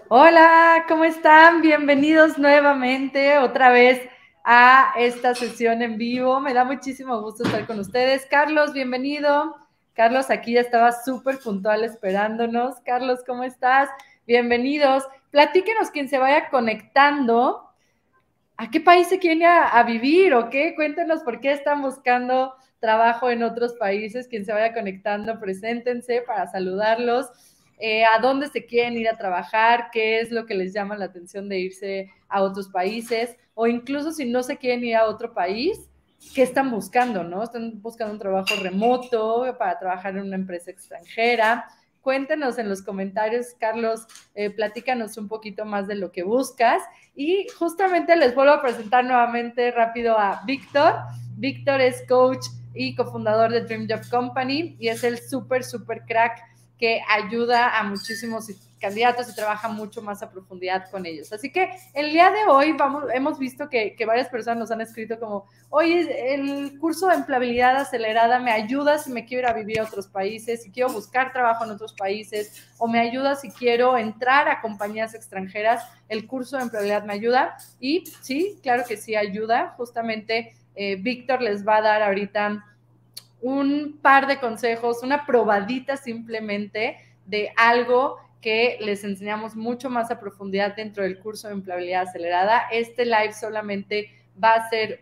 Hola, ¿cómo están? Bienvenidos nuevamente otra vez a esta sesión en vivo. Me da muchísimo gusto estar con ustedes. Carlos, bienvenido. Carlos aquí ya estaba súper puntual esperándonos. Carlos, ¿cómo estás? Bienvenidos. Platíquenos quién se vaya conectando. ¿A qué país se quieren a vivir o qué? Cuéntenos por qué están buscando trabajo en otros países. Quien se vaya conectando, preséntense para saludarlos. ¿A dónde se quieren ir a trabajar? ¿Qué es lo que les llama la atención de irse a otros países? O incluso si no se quieren ir a otro país, ¿qué están buscando? ¿No? ¿Están buscando un trabajo remoto para trabajar en una empresa extranjera? Cuéntenos en los comentarios, Carlos, platícanos un poquito más de lo que buscas. Y justamente les vuelvo a presentar nuevamente rápido a Víctor. Víctor es coach y cofundador de Dream Job Company y es el súper crack que ayuda a muchísimos candidatos y trabaja mucho más a profundidad con ellos. Así que el día de hoy hemos visto que varias personas nos han escrito como, oye, el curso de empleabilidad acelerada me ayuda si me quiero ir a vivir a otros países, si quiero buscar trabajo en otros países, o me ayuda si quiero entrar a compañías extranjeras, el curso de empleabilidad me ayuda. Y sí, claro que sí ayuda. Justamente Víctor les va a dar ahorita un par de consejos, una probadita simplemente de algo que les enseñamos mucho más a profundidad dentro del curso de empleabilidad acelerada. Este live solamente va a ser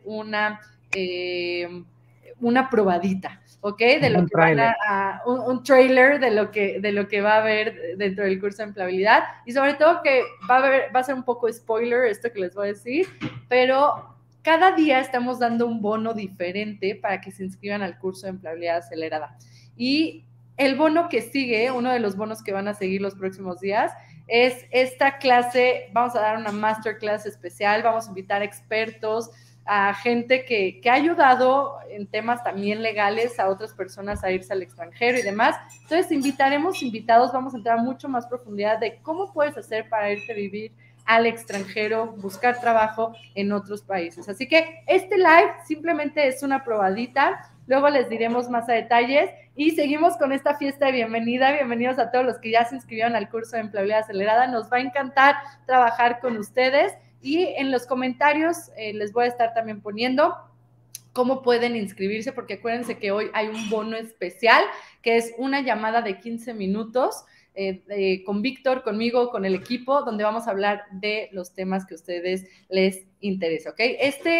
una probadita, ¿ok? De lo Un que van tráiler. un trailer de lo que va a haber dentro del curso de empleabilidad y sobre todo que va a ser un poco spoiler esto que les voy a decir, pero cada día estamos dando un bono diferente para que se inscriban al curso de empleabilidad acelerada. Y el bono que sigue, uno de los bonos que van a seguir los próximos días, es esta clase. Vamos a dar una masterclass especial, vamos a invitar expertos, a gente que ha ayudado en temas también legales a otras personas a irse al extranjero y demás. Entonces invitaremos invitados, vamos a entrar a mucho más profundidad de cómo puedes hacer para irte a vivir al extranjero, buscar trabajo en otros países. Así que este live simplemente es una probadita, luego les diremos más a detalles y seguimos con esta fiesta de bienvenida. Bienvenidos a todos los que ya se inscribieron al curso de empleabilidad acelerada. Nos va a encantar trabajar con ustedes y en los comentarios les voy a estar también poniendo cómo pueden inscribirse, porque acuérdense que hoy hay un bono especial, que es una llamada de 15 minutos con Víctor, conmigo, con el equipo, donde vamos a hablar de los temas que a ustedes les interesa, ¿ok?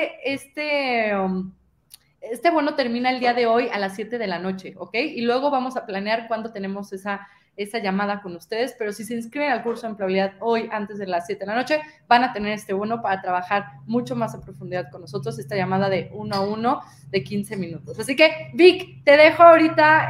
Este bono termina el día de hoy a las 7 de la noche, ¿ok? Y luego vamos a planear cuándo tenemos esa llamada con ustedes, pero si se inscriben al curso de empleabilidad hoy antes de las 7 de la noche, van a tener este bono para trabajar mucho más a profundidad con nosotros, esta llamada de 1 a 1 de 15 minutos. Así que, Vic, te dejo ahorita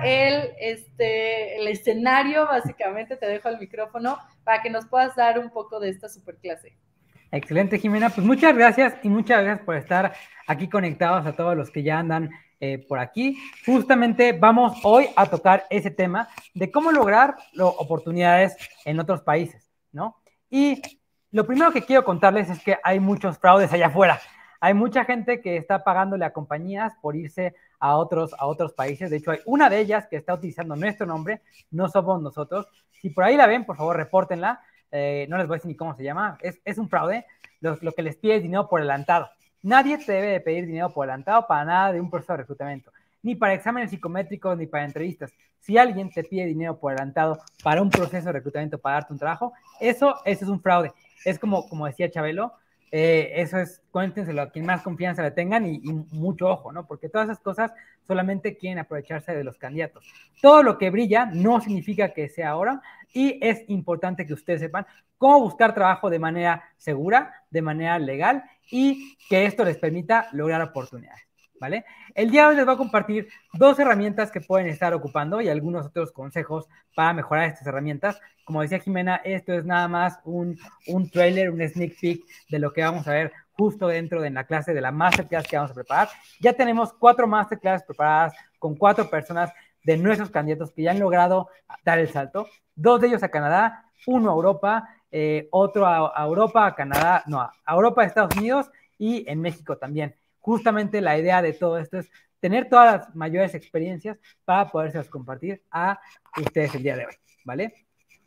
el escenario, básicamente, te dejo el micrófono para que nos puedas dar un poco de esta superclase. Excelente, Jimena. Pues muchas gracias y muchas gracias por estar aquí conectados a todos los que ya andan por aquí. Justamente vamos hoy a tocar ese tema de cómo lograr oportunidades en otros países, ¿no? Y lo primero que quiero contarles es que hay muchos fraudes allá afuera. Hay mucha gente que está pagándole a compañías por irse a otros países. De hecho, hay una de ellas que está utilizando nuestro nombre, no somos nosotros. Si por ahí la ven, por favor, repórtenla. No les voy a decir ni cómo se llama, es un fraude. Lo que les pide es dinero por adelantado. Nadie te debe de pedir dinero por adelantado para nada de un proceso de reclutamiento, ni para exámenes psicométricos, ni para entrevistas. Si alguien te pide dinero por adelantado para un proceso de reclutamiento, para darte un trabajo, eso es un fraude. Es como decía Chabelo, eso es, cuéntenselo a quien más confianza le tengan y mucho ojo, ¿no? Porque todas esas cosas solamente quieren aprovecharse de los candidatos. Todo lo que brilla no significa que sea oro y es importante que ustedes sepan cómo buscar trabajo de manera segura, de manera legal y que esto les permita lograr oportunidades, ¿vale? El día de hoy les voy a compartir 2 herramientas que pueden estar ocupando y algunos otros consejos para mejorar estas herramientas. Como decía Jimena, esto es nada más un trailer, un sneak peek de lo que vamos a ver justo dentro de la clase de la masterclass que vamos a preparar. Ya tenemos 4 masterclass preparadas con 4 personas de nuestros candidatos que ya han logrado dar el salto. 2 de ellos a Canadá, 1 a Europa, otro a Europa, a Canadá, no, a Europa, a Estados Unidos y en México también. Justamente la idea de todo esto es tener todas las mayores experiencias para podérselas compartir a ustedes el día de hoy, ¿vale?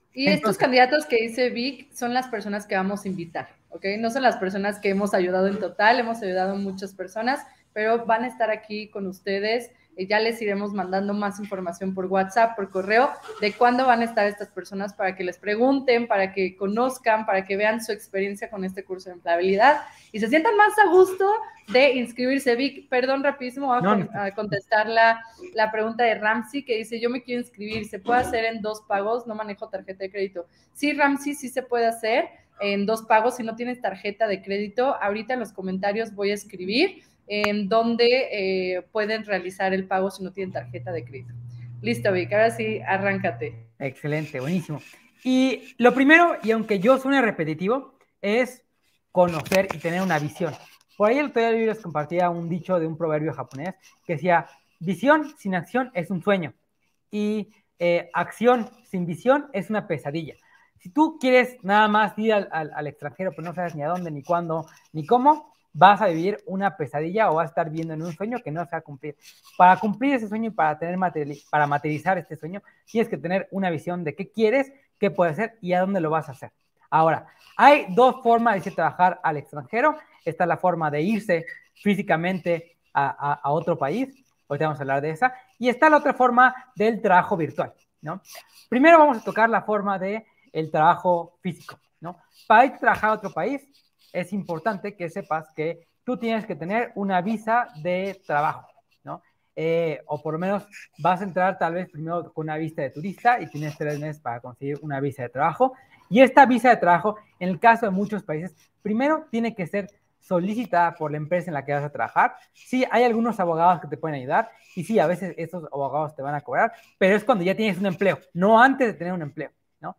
Y estos candidatos que dice Vic son las personas que vamos a invitar, ¿ok? No son las personas que hemos ayudado en total, hemos ayudado a muchas personas, pero van a estar aquí con ustedes. Ya les iremos mandando más información por WhatsApp, por correo, de cuándo van a estar estas personas para que les pregunten, para que conozcan, para que vean su experiencia con este curso de empleabilidad y se sientan más a gusto de inscribirse. Vic, perdón, rapidísimo, voy a contestar la pregunta de Ramsey, que dice, yo me quiero inscribir, ¿se puede hacer en 2 pagos? No manejo tarjeta de crédito. Sí, Ramsey, sí se puede hacer en 2 pagos si no tienes tarjeta de crédito. Ahorita en los comentarios voy a escribir en donde pueden realizar el pago si no tienen tarjeta de crédito. Listo, Vic, ahora sí, arráncate. Excelente, buenísimo. Y lo primero, y aunque yo suene repetitivo, es conocer y tener una visión. Por ahí el otro día yo les compartía un dicho de un proverbio japonés que decía, visión sin acción es un sueño y acción sin visión es una pesadilla. Si tú quieres nada más ir al extranjero, pero no sabes ni a dónde, ni cuándo, ni cómo, vas a vivir una pesadilla o vas a estar viviendo en un sueño que no se va a cumplir. Para cumplir ese sueño y para materializar este sueño, tienes que tener una visión de qué quieres, qué puedes hacer y a dónde lo vas a hacer. Ahora, hay 2 formas de irse a trabajar al extranjero. Esta es la forma de irse físicamente a otro país. Ahorita vamos a hablar de esa. Y está la otra forma del trabajo virtual, ¿no? Primero vamos a tocar la forma del trabajo físico, ¿no? Para ir a trabajar a otro país, es importante que sepas que tú tienes que tener una visa de trabajo, ¿no? O por lo menos vas a entrar tal vez primero con una visa de turista y tienes 3 meses para conseguir una visa de trabajo. Y esta visa de trabajo, en el caso de muchos países, primero tiene que ser solicitada por la empresa en la que vas a trabajar. Sí, hay algunos abogados que te pueden ayudar y sí, a veces estos abogados te van a cobrar, pero es cuando ya tienes un empleo, no antes de tener un empleo, ¿no?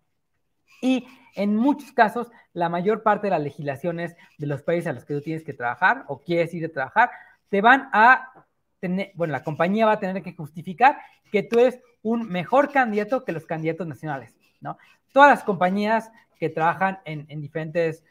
Y en muchos casos, la mayor parte de las legislaciones de los países a los que tú tienes que trabajar o quieres ir a trabajar, te van a tener, bueno, la compañía va a tener que justificar que tú eres un mejor candidato que los candidatos nacionales, ¿no? Todas las compañías que trabajan en diferentes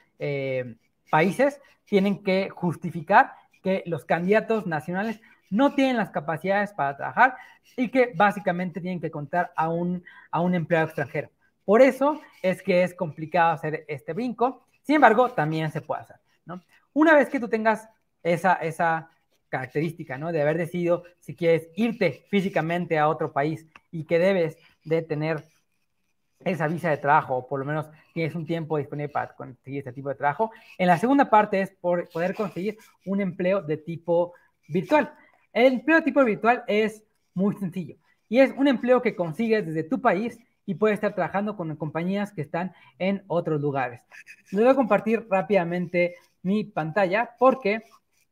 países tienen que justificar que los candidatos nacionales no tienen las capacidades para trabajar y que básicamente tienen que contar a un empleado extranjero. Por eso es que es complicado hacer este brinco. Sin embargo, también se puede hacer, ¿no? Una vez que tú tengas esa característica, ¿no? De haber decidido si quieres irte físicamente a otro país y que debes de tener esa visa de trabajo, o por lo menos tienes un tiempo disponible para conseguir este tipo de trabajo. En la segunda parte es poder conseguir un empleo de tipo virtual. El empleo de tipo virtual es muy sencillo y es un empleo que consigues desde tu país y puedes estar trabajando con compañías que están en otros lugares. Les voy a compartir rápidamente mi pantalla porque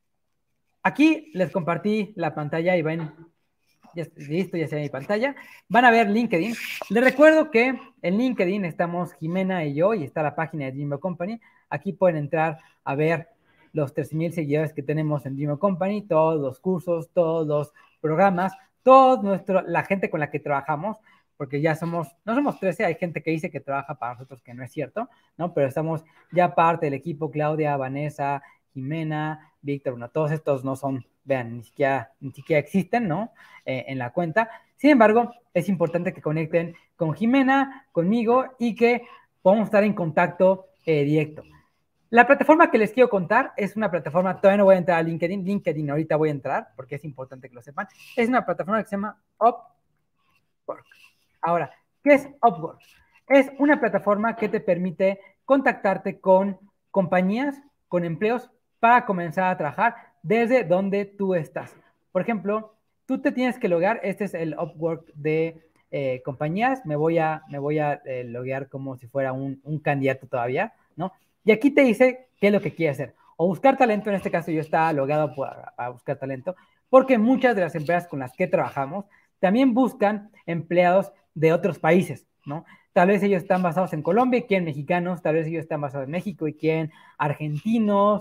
aquí les compartí la pantalla y ven, ya, listo, ya sea mi pantalla. Van a ver LinkedIn. Les recuerdo que en LinkedIn estamos Jimena y yo y está la página de Dream Company. Aquí pueden entrar a ver los 13,000 seguidores que tenemos en Dream Company, todos los cursos, todos los programas, la gente con la que trabajamos, porque ya no somos 13, hay gente que dice que trabaja para nosotros, que no es cierto, ¿no? Pero estamos ya parte del equipo, Claudia, Vanessa, Jimena, Víctor, bueno, todos estos no son, vean, ni siquiera existen, ¿no? En la cuenta. Sin embargo, es importante que conecten con Jimena, conmigo y que podamos estar en contacto directo. La plataforma que les quiero contar es una plataforma, todavía no voy a entrar a LinkedIn ahorita voy a entrar porque es importante que lo sepan. Es una plataforma que se llama Upwork. Ahora, ¿qué es Upwork? Es una plataforma que te permite contactarte con compañías, con empleos para comenzar a trabajar desde donde tú estás. Por ejemplo, tú te tienes que loguear, este es el Upwork de compañías, me voy a loguear como si fuera un candidato todavía, ¿no? Y aquí te dice qué es lo que quiere hacer. O buscar talento, en este caso yo estaba logueado para buscar talento, porque muchas de las empresas con las que trabajamos también buscan empleados de otros países, ¿no? Tal vez ellos están basados en Colombia y quieren mexicanos, tal vez ellos están basados en México y quieren argentinos.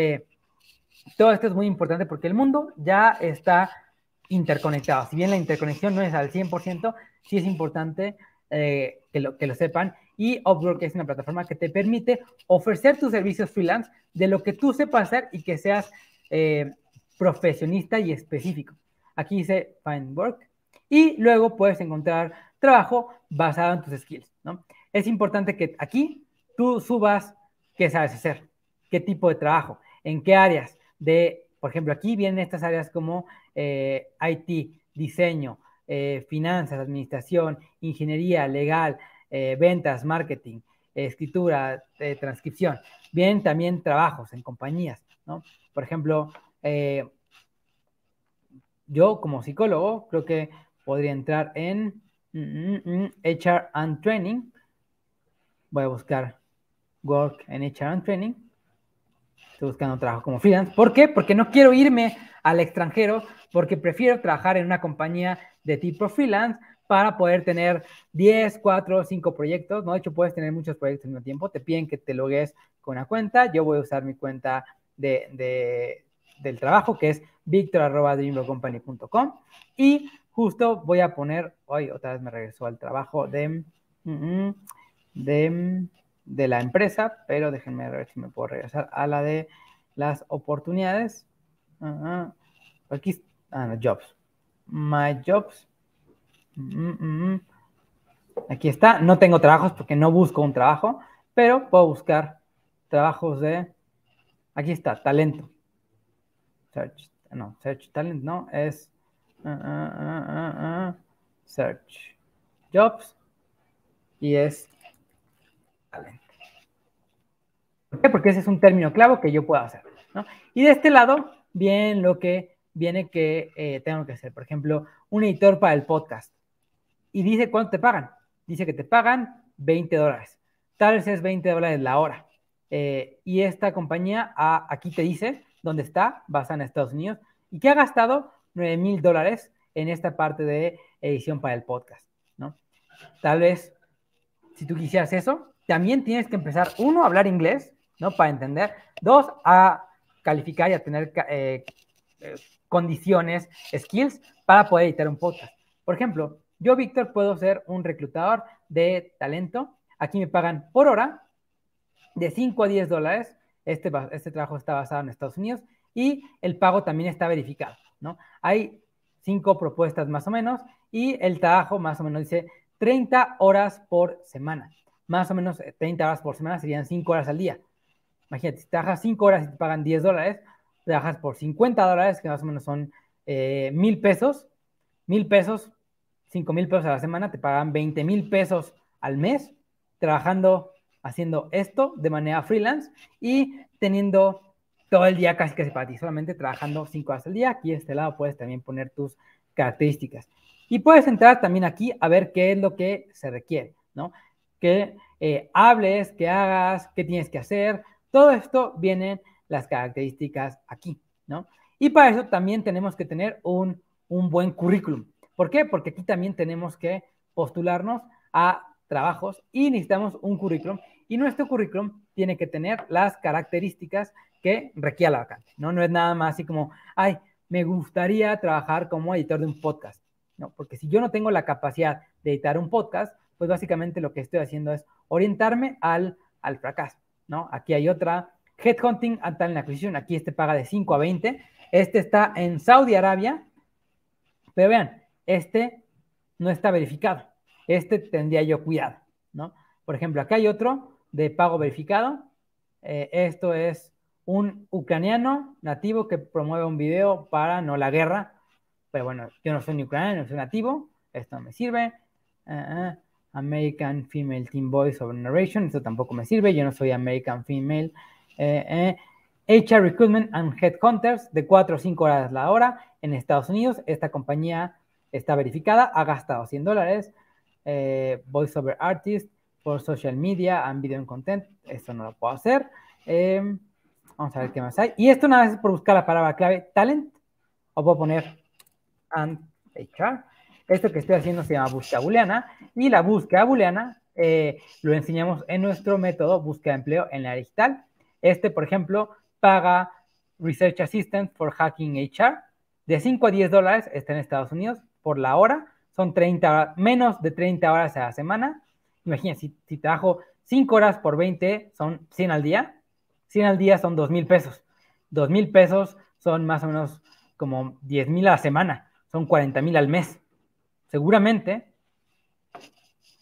Todo esto es muy importante porque el mundo ya está interconectado. Si bien la interconexión no es al 100%, sí es importante que lo sepan. Y Upwork es una plataforma que te permite ofrecer tus servicios freelance de lo que tú sepas hacer y que seas profesionista y específico. Aquí dice Find Work y luego puedes encontrar trabajo basado en tus skills, ¿no? es importante que aquí tú subas qué sabes hacer, qué tipo de trabajo, en qué áreas por ejemplo, aquí vienen estas áreas como IT, diseño, finanzas, administración, ingeniería, legal, ventas, marketing, escritura, transcripción. Vienen también trabajos en compañías, ¿no? Por ejemplo, yo como psicólogo creo que podría entrar en HR and Training. Voy a buscar Work en HR and Training. Estoy buscando trabajo como freelance. ¿Por qué? Porque no quiero irme al extranjero, porque prefiero trabajar en una compañía de tipo freelance para poder tener 10, 4, 5 proyectos, ¿no? De hecho, puedes tener muchos proyectos al mismo tiempo. Te piden que te logues con una cuenta. Yo voy a usar mi cuenta del trabajo, que es victor@dreamgrow.com. Y justo voy a poner, hoy otra vez me regresó al trabajo de la empresa, pero déjenme ver si me puedo regresar a la de las oportunidades. Aquí, no, jobs. My jobs. Aquí está. No tengo trabajos porque no busco un trabajo, pero puedo buscar trabajos aquí está, talento. Search talent, no, es search jobs y es talent. ¿Por qué? Porque ese es un término clave que yo puedo hacer, ¿no? Y de este lado viene lo que tengo que hacer. Por ejemplo, un editor para el podcast. Y dice cuánto te pagan. Dice que te pagan $20. Tal vez es $20 la hora. Y esta compañía aquí te dice dónde está, basada en Estados Unidos, y que ha gastado $9,000 en esta parte de edición para el podcast, ¿no? Tal vez, si tú quisieras eso, también tienes que empezar, uno, a hablar inglés, ¿no? Para entender. Dos, a calificar y a tener condiciones, skills, para poder editar un podcast. Por ejemplo, yo, Víctor, puedo ser un reclutador de talento. Aquí me pagan por hora de 5 a $10. Este trabajo está basado en Estados Unidos y el pago también está verificado, ¿no? Hay 5 propuestas más o menos y el trabajo más o menos dice 30 horas por semana. Más o menos 30 horas por semana serían 5 horas al día. Imagínate, si trabajas 5 horas y te pagan $10, trabajas por $50, que más o menos son 1,000 pesos. 1,000 pesos, 5,000 pesos a la semana, te pagan 20,000 pesos al mes, trabajando, haciendo esto de manera freelance y teniendo todo el día casi para ti, solamente trabajando 5 horas al día. Aquí de este lado puedes también poner tus características. Y puedes entrar también aquí a ver qué es lo que se requiere, ¿no? Que hables, que hagas, qué tienes que hacer. Todo esto vienen las características aquí, ¿no? Y para eso también tenemos que tener un buen currículum. ¿Por qué? Porque aquí también tenemos que postularnos a trabajos y necesitamos un currículum. Y nuestro currículum tiene que tener las características que requiere la vacante, ¿no? No es nada más así como, ay, me gustaría trabajar como editor de un podcast, ¿no? Porque si yo no tengo la capacidad de editar un podcast, pues básicamente lo que estoy haciendo es orientarme al fracaso, ¿no? Aquí hay otra, Headhunting and Talent Acquisition. Aquí paga de 5 a 20. Está en Saudi Arabia, pero vean, no está verificado. Tendría yo cuidado, ¿no? Por ejemplo, acá hay otro de pago verificado. Esto es un ucraniano nativo que promueve un video para no la guerra. Pero bueno, yo no soy ni ucraniano, no soy nativo. Esto no me sirve. American Female Teen Voice Over Narration. Esto tampoco me sirve. Yo no soy American Female. HR Recruitment and Headhunters, de 4 o 5 horas la hora en Estados Unidos. Esta compañía está verificada, ha gastado $100. Voice Over Artist for Social Media and Video and Content. Esto no lo puedo hacer. Vamos a ver qué más hay. Y esto nada más es por buscar la palabra clave talent, o puedo poner and HR. Esto que estoy haciendo se llama búsqueda booleana, y la búsqueda booleana lo enseñamos en nuestro método búsqueda de empleo en la área digital. Por ejemplo, paga Research Assistant for Hacking HR de 5 a $10. Está en Estados Unidos por la hora. Son menos de 30 horas a la semana. Imagina, si trabajo 5 horas por 20, son 100 al día. 100 al día son 2,000 pesos. 2,000 pesos son más o menos como 10,000 a la semana. Son 40,000 al mes. Seguramente,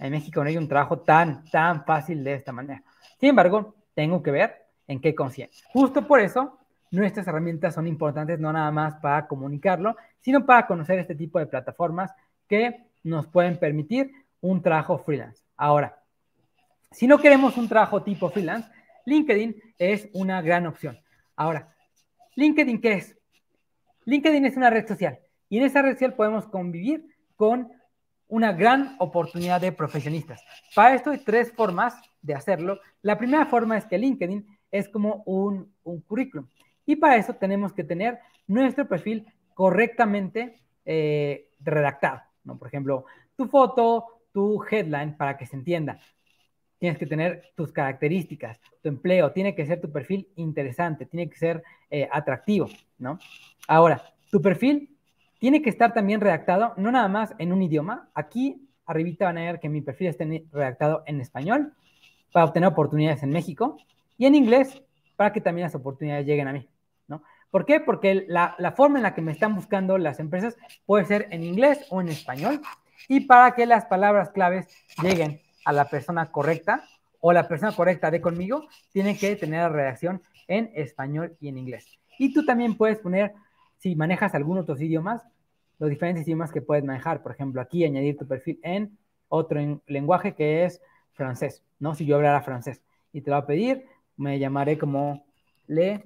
En México no hay un trabajo tan fácil de esta manera. Sin embargo, tengo que ver en qué consiste. Justo por eso, nuestras herramientas son importantes no nada más para comunicarlo, sino para conocer este tipo de plataformas que nos pueden permitir un trabajo freelance. Ahora, si no queremos un trabajo tipo freelance, LinkedIn es una gran opción. Ahora, ¿LinkedIn qué es? LinkedIn es una red social y en esa red social podemos convivir con una gran oportunidad de profesionistas. Para esto hay 3 formas de hacerlo. La primera forma es que LinkedIn es como un currículum y para eso tenemos que tener nuestro perfil correctamente redactado, ¿no? Por ejemplo, tu foto, tu headline, para que se entienda. Tienes que tener tus características, tu empleo, tiene que ser tu perfil interesante, tiene que ser atractivo, ¿no? Ahora, tu perfil tiene que estar también redactado, no nada más en un idioma. Aquí arribita van a ver que mi perfil esté redactado en español para obtener oportunidades en México y en inglés para que también las oportunidades lleguen a mí, ¿no? ¿Por qué? Porque la forma en la que me están buscando las empresas puede ser en inglés o en español y para que las palabras claves lleguen a la persona correcta o la persona correcta de conmigo, tiene que tener la redacción en español y en inglés. Y tú también puedes poner, si manejas algunos otros idiomas, los diferentes idiomas que puedes manejar. Por ejemplo, aquí añadir tu perfil en otro lenguaje que es francés, ¿no? Si yo hablara francés y te lo va a pedir, me llamaré como Le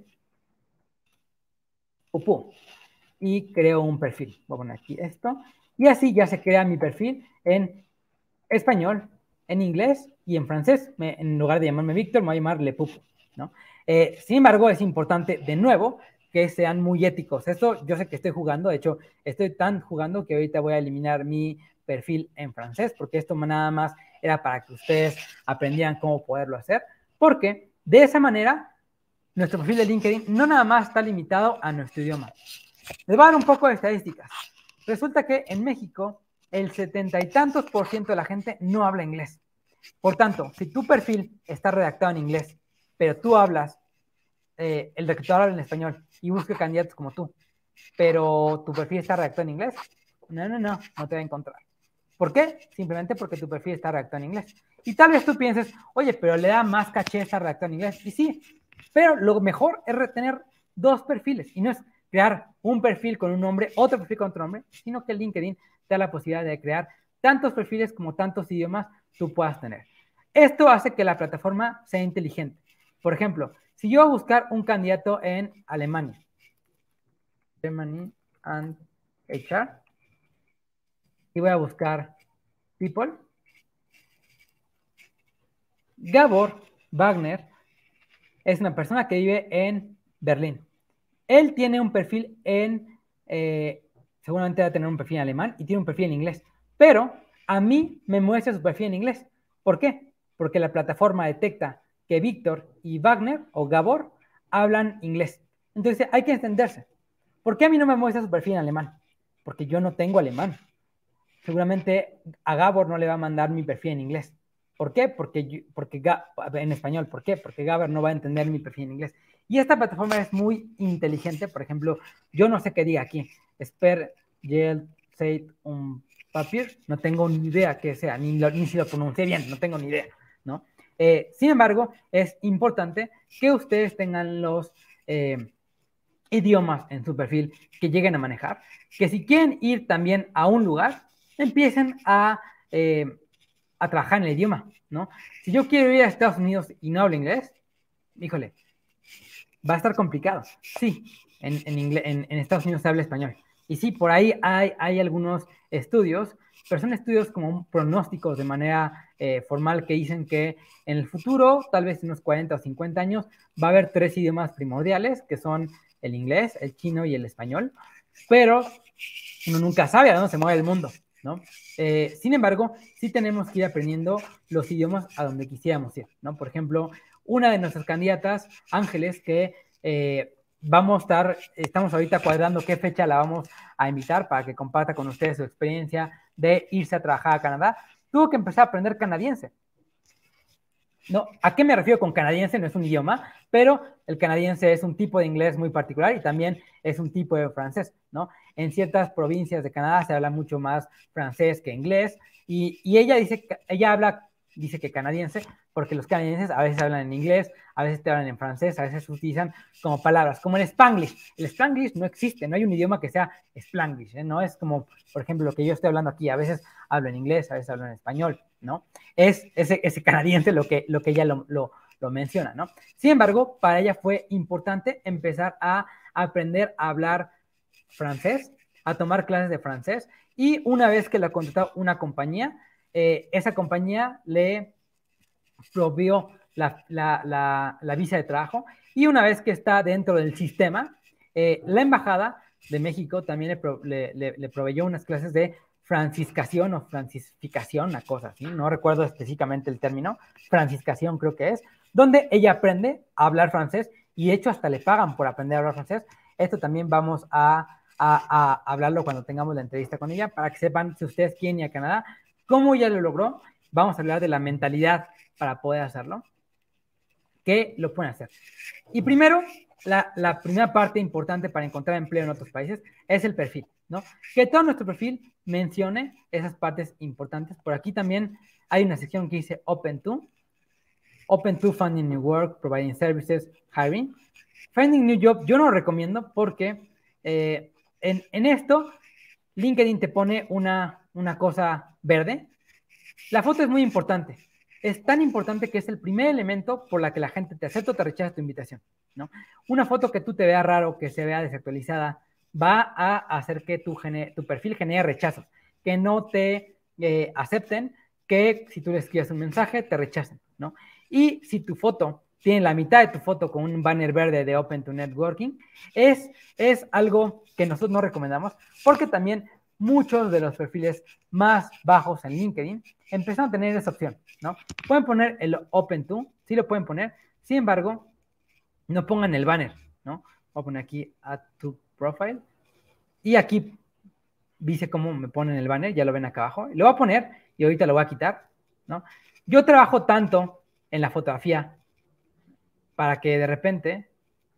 Pupu y creo un perfil. Voy a poner aquí esto y así ya se crea mi perfil en español, en inglés y en francés. En lugar de llamarme Víctor, me voy a llamar Le Pupu, ¿no? Sin embargo, es importante, de nuevo, que sean muy éticos. Esto yo sé que estoy jugando, de hecho, estoy tan jugando que ahorita voy a eliminar mi perfil en francés, porque esto nada más era para que ustedes aprendieran cómo poderlo hacer, porque de esa manera nuestro perfil de LinkedIn no nada más está limitado a nuestro idioma. Les voy a dar un poco de estadísticas. Resulta que en México el 70 y tantos % de la gente no habla inglés. Por tanto, si tu perfil está redactado en inglés, pero tú hablas, el reclutador habla en español y busca candidatos como tú, pero tu perfil está redactado en inglés, no te va a encontrar. ¿Por qué? Simplemente porque tu perfil está redactado en inglés. Y tal vez tú pienses, oye, pero le da más caché estar redactado en inglés. Y sí, pero lo mejor es retener 2 perfiles y no es crear un perfil con un nombre, otro perfil con otro nombre, sino que LinkedIn te da la posibilidad de crear tantos perfiles como tantos idiomas tú puedas tener. Esto hace que la plataforma sea inteligente. Por ejemplo, si yo voy a buscar un candidato en Alemania, Germany and HR, y voy a buscar people, Gabor Wagner es una persona que vive en Berlín. Él tiene un perfil seguramente va a tener un perfil en alemán y tiene un perfil en inglés, pero a mí me muestra su perfil en inglés. ¿Por qué? Porque la plataforma detecta que Víctor y Wagner o Gabor hablan inglés. Entonces hay que entenderse. ¿Por qué a mí no me muestra su perfil en alemán? Porque yo no tengo alemán. Seguramente a Gabor no le va a mandar mi perfil en inglés. ¿Por qué? Porque en español. ¿Por qué? Porque Gabor no va a entender mi perfil en inglés. Y esta plataforma es muy inteligente. Por ejemplo, yo no sé qué diga aquí. Esper Gel Seit un Papier. No tengo ni idea qué sea, ni si lo pronuncié bien, no tengo ni idea, ¿no? Sin embargo, es importante que ustedes tengan los idiomas en su perfil que lleguen a manejar, que si quieren ir también a un lugar, empiecen a trabajar en el idioma, ¿no? Si yo quiero ir a Estados Unidos y no hablo inglés, híjole, va a estar complicado. Sí, en Estados Unidos se habla español. Y sí, por ahí hay algunos estudios, pero son estudios como pronósticos de manera formal que dicen que en el futuro, tal vez en unos 40 o 50 años, va a haber 3 idiomas primordiales, que son el inglés, el chino y el español, pero uno nunca sabe a dónde se mueve el mundo, ¿no? Sin embargo, sí tenemos que ir aprendiendo los idiomas a donde quisiéramos ir, ¿no? Por ejemplo, una de nuestras candidatas, Ángeles, que estamos ahorita cuadrando qué fecha la vamos a invitar para que comparta con ustedes su experiencia de irse a trabajar a Canadá, tuvo que empezar a aprender canadiense. No, ¿a qué me refiero con canadiense? No es un idioma, pero el canadiense es un tipo de inglés muy particular y también es un tipo de francés, ¿no? En ciertas provincias de Canadá se habla mucho más francés que inglés, y ella dice que canadiense, porque los canadienses a veces hablan en inglés, a veces te hablan en francés, a veces utilizan como palabras, como el Spanglish. El Spanglish no existe, no hay un idioma que sea Spanglish, ¿eh? No es como, por ejemplo, lo que yo estoy hablando aquí, a veces hablo en inglés, a veces hablo en español, ¿no? Es ese canadiense lo que ella lo menciona, ¿no? Sin embargo, para ella fue importante empezar a aprender a hablar francés, a tomar clases de francés, y una vez que la contrató una compañía, esa compañía le provió la visa de trabajo, y una vez que está dentro del sistema, la Embajada de México también le proveyó unas clases de franciscación o francificación, una cosa así, no recuerdo específicamente el término, franciscación creo que es, donde ella aprende a hablar francés, y de hecho hasta le pagan por aprender a hablar francés. Esto también vamos a hablarlo cuando tengamos la entrevista con ella, para que sepan, si ustedes quieren ir a Canadá, cómo ella lo logró. Vamos a hablar de la mentalidad para poder hacerlo, que lo pueden hacer. Y primero, la primera parte importante para encontrar empleo en otros países es el perfil, ¿no? Que todo nuestro perfil mencione esas partes importantes. Por aquí también hay una sección que dice Open to Finding New Work, Providing Services, Hiring. Finding New Job yo no lo recomiendo, porque en esto LinkedIn te pone una cosa verde. La foto es muy importante. Es tan importante que es el primer elemento por la que la gente te acepta o te rechaza tu invitación, ¿no? Una foto que tú te veas raro, que se vea desactualizada, va a hacer que tu perfil genere rechazos, que no te acepten, que si tú les escribes un mensaje, te rechacen, ¿no? Y si tu foto tiene la mitad de tu foto con un banner verde de Open to Networking, es algo que nosotros no recomendamos, porque también muchos de los perfiles más bajos en LinkedIn empezaron a tener esa opción, ¿no? Pueden poner el Open to, sí lo pueden poner, sin embargo, no pongan el banner, ¿no? Voy a poner aquí Add to Profile, y aquí dice cómo me ponen el banner, ya lo ven acá abajo, lo voy a poner y ahorita lo voy a quitar, ¿no? Yo trabajo tanto en la fotografía para que de repente,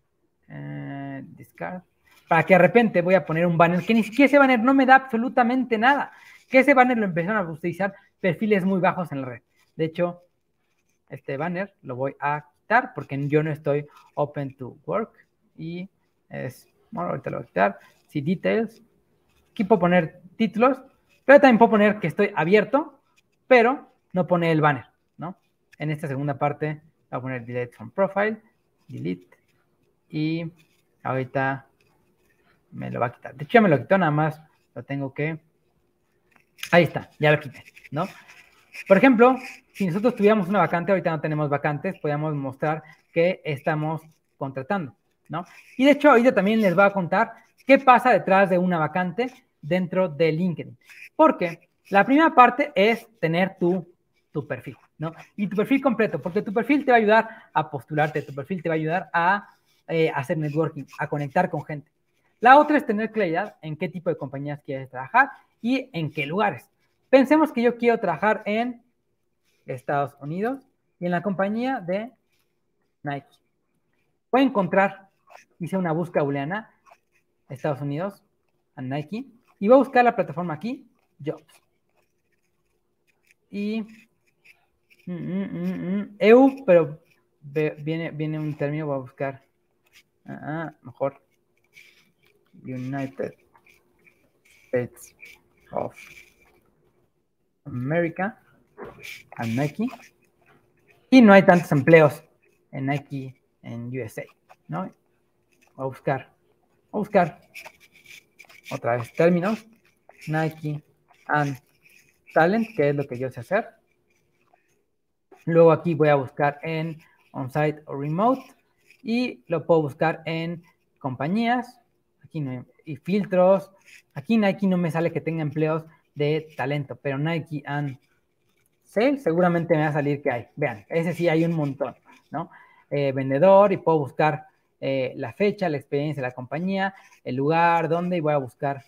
discard, para que de repente voy a poner un banner que ni siquiera ese banner no me da absolutamente nada, que ese banner lo empezaron a utilizar perfiles muy bajos en la red. De hecho, este banner lo voy a quitar porque yo no estoy Open to Work, y bueno, ahorita lo voy a quitar. Sí, details. Aquí puedo poner títulos, pero también puedo poner que estoy abierto, pero no pone el banner, ¿no? En esta segunda parte voy a poner delete from profile, delete, y ahorita me lo va a quitar. De hecho, ya me lo quitó, nada más lo tengo que... Ahí está, ya lo quité, ¿no? Por ejemplo, si nosotros tuviéramos una vacante, ahorita no tenemos vacantes, podríamos mostrar que estamos contratando, ¿no? Y de hecho, ahorita también les voy a contar qué pasa detrás de una vacante dentro de LinkedIn. Porque la primera parte es tener tu perfil, ¿no? Y tu perfil completo, porque tu perfil te va a ayudar a postularte, tu perfil te va a ayudar a hacer networking, a conectar con gente. La otra es tener claridad en qué tipo de compañías quieres trabajar y en qué lugares. Pensemos que yo quiero trabajar en Estados Unidos y en la compañía de Nike. Voy a encontrar, hice una búsqueda booleana, Estados Unidos, a Nike, y voy a buscar la plataforma aquí, Jobs. Y EU, pero viene un término, voy a buscar mejor United States of America, a Nike, y no hay tantos empleos en Nike en USA, ¿no? Voy a buscar otra vez términos, Nike and Talent, que es lo que yo sé hacer. Luego aquí voy a buscar en on-site o remote, y lo puedo buscar en compañías, aquí no hay, y filtros. Aquí Nike no me sale que tenga empleos de talento, pero Nike and Sales seguramente me va a salir que hay. Vean, ese sí hay un montón, ¿no? Vendedor, y puedo buscar la fecha, la experiencia de la compañía, el lugar, dónde, y voy a buscar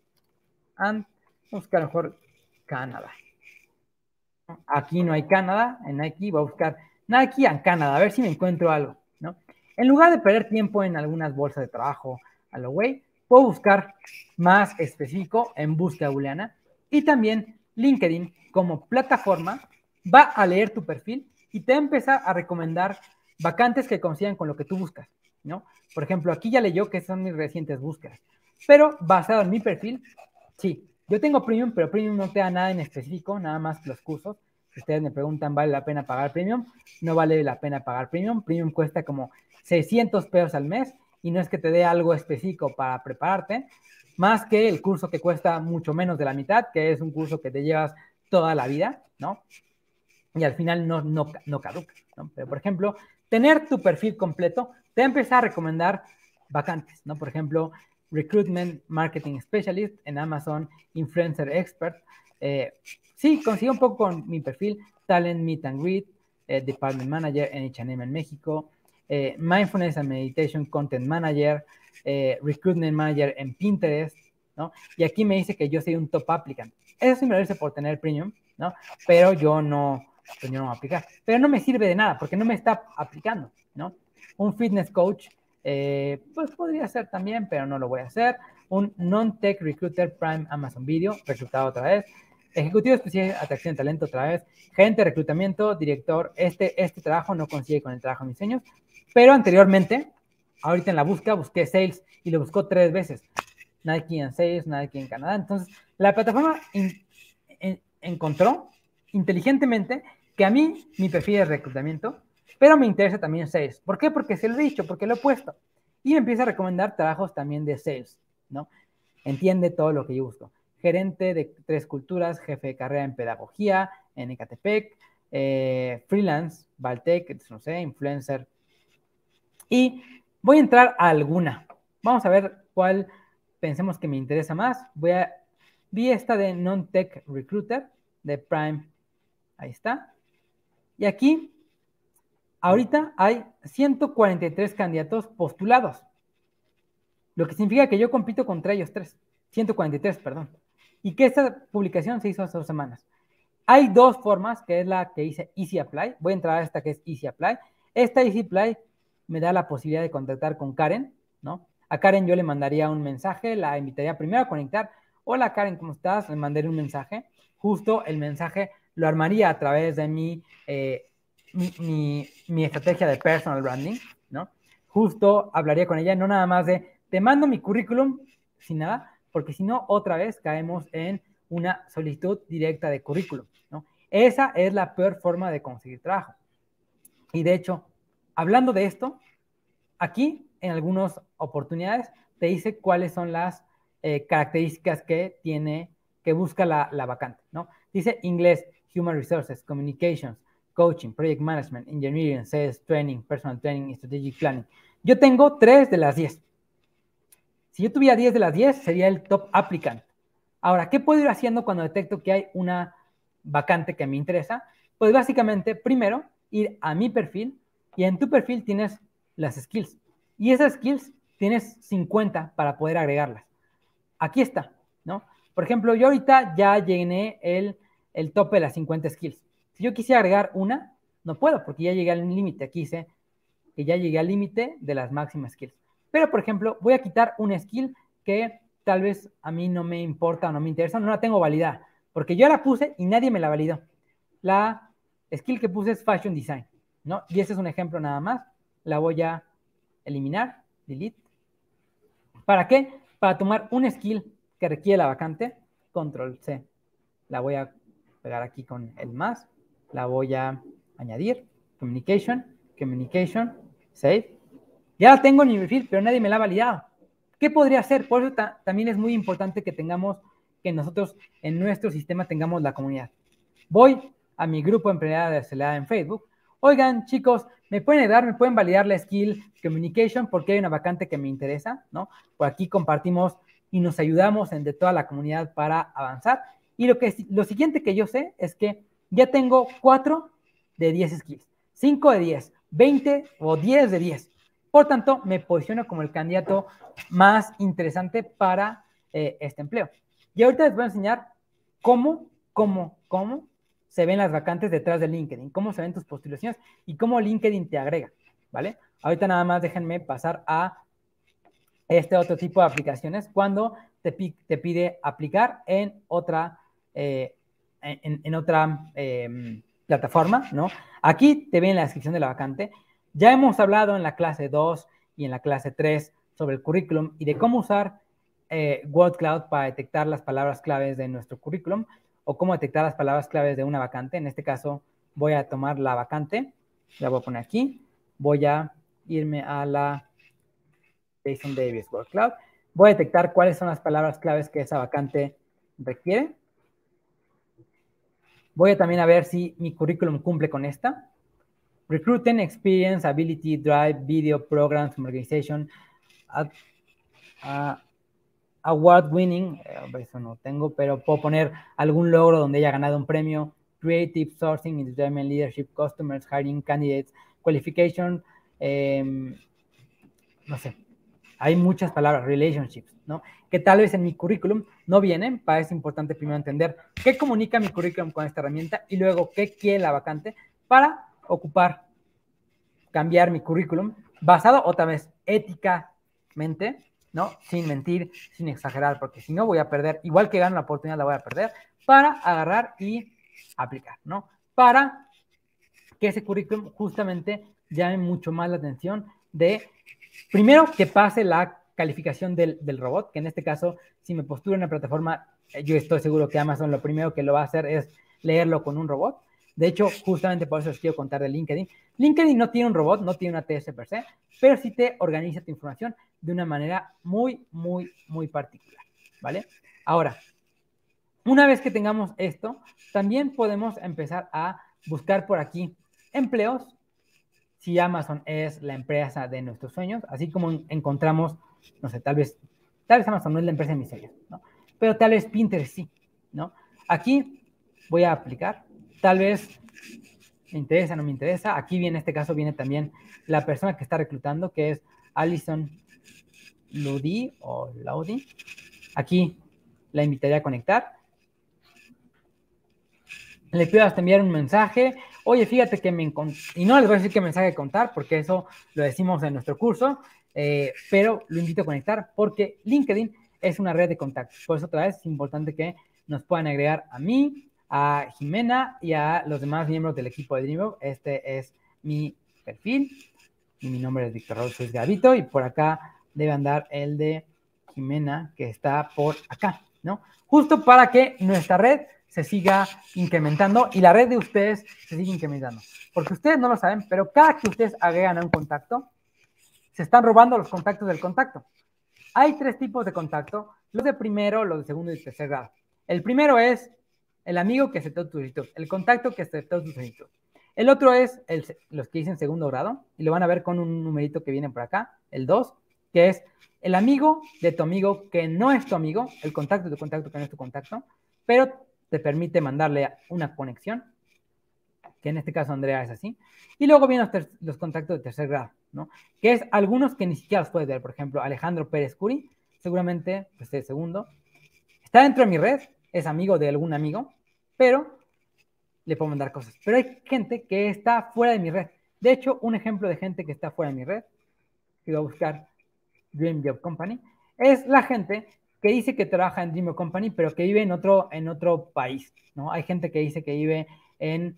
mejor Canadá. Aquí no hay Canadá, en Nike voy a buscar Nike and Canadá, a ver si me encuentro algo, ¿no? En lugar de perder tiempo en algunas bolsas de trabajo a lo güey, puedo buscar más específico en búsqueda booleana, y también LinkedIn como plataforma va a leer tu perfil y te va a empezar a recomendar vacantes que coincidan con lo que tú buscas, ¿no? Por ejemplo, aquí ya leyó que son mis recientes búsquedas, pero basado en mi perfil, sí, yo tengo Premium, pero Premium no te da nada en específico, nada más que los cursos. Si ustedes me preguntan, ¿vale la pena pagar Premium? No vale la pena pagar Premium. Premium cuesta como 600 pesos al mes y no es que te dé algo específico para prepararte, más que el curso que cuesta mucho menos de la mitad, que es un curso que te llevas toda la vida, ¿no? Y al final no caduca, ¿no? Pero, por ejemplo, tener tu perfil completo te va a empezar a recomendar vacantes, ¿no? Por ejemplo, Recruitment Marketing Specialist en Amazon, Influencer Expert. Sí, consigo un poco con mi perfil, Talent Meet and Greet, Department Manager en H&M en México, Mindfulness and Meditation Content Manager, Recruitment Manager en Pinterest, ¿no? Y aquí me dice que yo soy un top applicant. Eso sí me lo dice por tener premium, ¿no? Pero yo no voy a aplicar. Pero no me sirve de nada porque no me está aplicando, ¿no? Un fitness coach, pues podría ser también, pero no lo voy a hacer. Un non-tech recruiter Prime Amazon Video, reclutado otra vez. Ejecutivo especial de atracción de talento otra vez. Gerente de reclutamiento, director. Este trabajo no consigue con el trabajo de mis sueños. Pero anteriormente, ahorita en la búsqueda, busqué sales y lo buscó 3 veces. Nike en sales, Nike en Canadá. Entonces, la plataforma encontró inteligentemente que a mí mi perfil es reclutamiento, pero me interesa también sales. ¿Por qué? Porque se lo he dicho, porque lo he puesto. Y me empieza a recomendar trabajos también de sales, ¿no? Entiende todo lo que yo busco. Gerente de 3 culturas, jefe de carrera en pedagogía, en Ecatepec, freelance, Valtech, no sé, influencer. Y voy a entrar a alguna. Vamos a ver cuál pensemos que me interesa más. Vi esta de Non-Tech Recruiter de Prime. Ahí está. Y aquí, ahorita hay 143 candidatos postulados, lo que significa que yo compito contra ellos 143, perdón. Y que esta publicación se hizo hace 2 semanas. Hay 2 formas, que es la que dice Easy Apply. Voy a entrar a esta que es Easy Apply. Esta Easy Apply me da la posibilidad de contactar con Karen, ¿no? A Karen yo le mandaría un mensaje, la invitaría primero a conectar. Hola Karen, ¿cómo estás? Le mandaré un mensaje. Justo el mensaje lo armaría a través de mi estrategia de personal branding, ¿no? Justo hablaría con ella, no nada más de te mando mi currículum sin nada, porque si no, otra vez caemos en una solicitud directa de currículum, ¿no? Esa es la peor forma de conseguir trabajo. Y de hecho, hablando de esto, aquí en algunas oportunidades te dice cuáles son las características que busca la vacante, ¿no? Dice inglés, human resources, communications, coaching, project management, engineering, sales, training, personal training y strategic planning. Yo tengo 3 de las 10. Si yo tuviera 10 de las 10, sería el top applicant. Ahora, ¿qué puedo ir haciendo cuando detecto que hay una vacante que me interesa? Pues básicamente, primero, ir a mi perfil y en tu perfil tienes las skills. Y esas skills tienes 50 para poder agregarlas. Aquí está, ¿no? Por ejemplo, yo ahorita ya llené el tope de las 50 skills. Si yo quisiera agregar una, no puedo porque ya llegué al límite. Aquí dice que ya llegué al límite de las máximas skills. Pero, por ejemplo, voy a quitar una skill que tal vez a mí no me importa o no me interesa, no la tengo validada, porque yo la puse y nadie me la validó. La skill que puse es Fashion Design, ¿no? Y ese es un ejemplo nada más. La voy a eliminar, delete. ¿Para qué? Para tomar un skill que requiere la vacante, control C. La voy a pegar aquí con el más, la voy a añadir, communication, save. Ya la tengo en mi perfil, pero nadie me la ha validado. ¿Qué podría hacer? Por eso también es muy importante que nosotros en nuestro sistema tengamos la comunidad. Voy a mi grupo Emprendedora de Acelerada en Facebook. Oigan, chicos, ¿me pueden ayudar? ¿Me pueden validar la skill communication? Porque hay una vacante que me interesa, ¿no? Por aquí compartimos y nos ayudamos de toda la comunidad para avanzar. Y lo siguiente que yo sé es que ya tengo 4 de 10 skills, 5 de 10, 20 o 10 de 10. Por tanto, me posiciono como el candidato más interesante para este empleo. Y ahorita les voy a enseñar cómo se ven las vacantes detrás de LinkedIn, cómo se ven tus postulaciones y cómo LinkedIn te agrega, ¿vale? Ahorita nada más déjenme pasar a este otro tipo de aplicaciones cuando te pide aplicar en otra, plataforma, ¿no? Aquí te viene la descripción de la vacante. Ya hemos hablado en la clase 2 y en la clase 3 sobre el currículum y de cómo usar Word Cloud para detectar las palabras claves de nuestro currículum o cómo detectar las palabras claves de una vacante. En este caso voy a tomar la vacante, la voy a poner aquí, voy a irme a la Jason Davis Word Cloud. Voy a detectar cuáles son las palabras claves que esa vacante requiere. Voy a también a ver si mi currículum cumple con esta. Recruiting, Experience, Ability, Drive, Video, Programs, Organization, Award Winning, eso no tengo, pero puedo poner algún logro donde haya ganado un premio. Creative, Sourcing, Entertainment, Leadership, Customers, Hiring, Candidates, Qualification, no sé, hay muchas palabras, relationships, ¿no? Que tal vez en mi currículum no vienen, para eso es importante primero entender qué comunica mi currículum con esta herramienta y luego qué quiere la vacante para ocupar, cambiar mi currículum basado otra vez éticamente, ¿no? Sin mentir, sin exagerar, porque si no voy a perder, igual que gano la oportunidad la voy a perder, para agarrar y aplicar, ¿no? Para que ese currículum justamente llame mucho más la atención de, primero, que pase la calificación del robot, que en este caso, si me posturo en una plataforma, yo estoy seguro que Amazon lo primero que lo va a hacer es leerlo con un robot. De hecho, justamente por eso les quiero contar de LinkedIn. LinkedIn no tiene un robot, no tiene una TS per se, pero sí te organiza tu información de una manera muy, muy, muy particular, ¿vale? Ahora, una vez que tengamos esto, también podemos empezar a buscar por aquí empleos, si Amazon es la empresa de nuestros sueños, así como encontramos, no sé, tal vez Amazon no es la empresa de mis sueños, ¿no? Pero tal vez Pinterest sí, ¿no? Aquí voy a aplicar, tal vez me interesa, no me interesa. Aquí viene, en este caso viene también la persona que está reclutando, que es Alison Ludi o Laudi. Aquí la invitaría a conectar. Le pido hasta enviar un mensaje. Oye, fíjate que me encontré, y no les voy a decir qué mensaje contar, porque eso lo decimos en nuestro curso, pero lo invito a conectar porque LinkedIn es una red de contactos. Por eso otra vez es importante que nos puedan agregar a mí, a Jimena y a los demás miembros del equipo de Dreamweb. Este es mi perfil y mi nombre es Víctor Raúl Suárez Gavito y por acá debe andar el de Jimena que está por acá, ¿no? Justo para que nuestra red se siga incrementando y la red de ustedes se siga incrementando. Porque ustedes no lo saben, pero cada que ustedes agregan a un contacto, se están robando los contactos del contacto. Hay 3 tipos de contacto, los de primero, los de segundo y tercer grado. El primero es el amigo que aceptó tu solicitud, el contacto que aceptó tu solicitud. El otro es los que dicen segundo grado, y lo van a ver con un numerito que viene por acá, el 2, que es el amigo de tu amigo que no es tu amigo, el contacto de tu contacto que no es tu contacto, pero te permite mandarle una conexión, que en este caso Andrea es así. Y luego vienen los contactos de tercer grado, ¿no? Que es algunos que ni siquiera los puedes ver. Por ejemplo, Alejandro Pérez Curi, seguramente, pues el segundo, está dentro de mi red, es amigo de algún amigo, pero le puedo mandar cosas. Pero hay gente que está fuera de mi red. De hecho, un ejemplo de gente que está fuera de mi red, que voy a buscar Dream Job Company, es la gente que dice que trabaja en Dream Job Company, pero que vive en otro país, ¿no? Hay gente que dice que vive en...